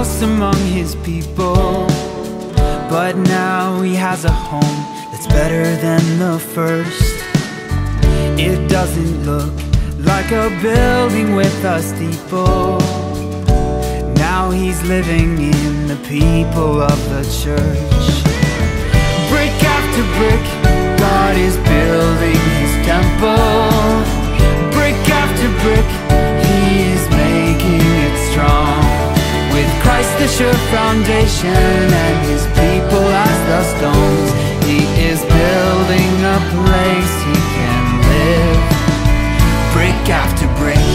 house among his people, but now he has a home that's better than the first. It doesn't look like a building with a steeple. Now he's living in the people of the church. Brick after brick, God is building his temple. Brick after brick, he is making it strong. With Christ the sure foundation and his people as the stones, he is building a place he can live. Brick after brick,